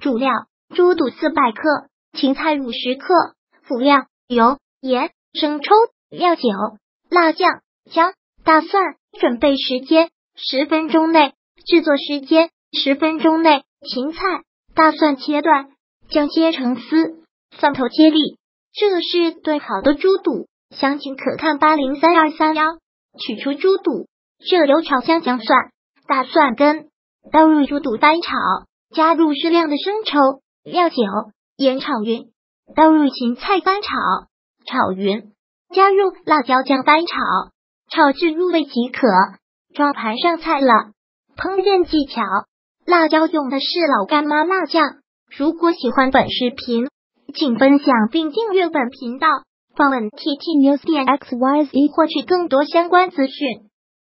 主料：猪肚400克，芹菜50克。辅料：油、盐、生抽、料酒、辣酱、姜、大蒜。准备时间10分钟内，制作时间10分钟内。芹菜、大蒜切断，姜切成丝，蒜头切粒。这是炖好的猪肚，详情可看803231。取出猪肚，热油炒香姜蒜、大蒜根，倒入猪肚翻炒，加入适量的生抽、料酒、盐炒匀，倒入芹菜翻炒，炒匀，加入辣椒酱翻炒，炒至入味即可。装盘上菜了。烹饪技巧：辣椒用的是老干妈辣酱。如果喜欢本视频，请分享并订阅本频道，访问 ttnews.xyz 获取更多相关资讯。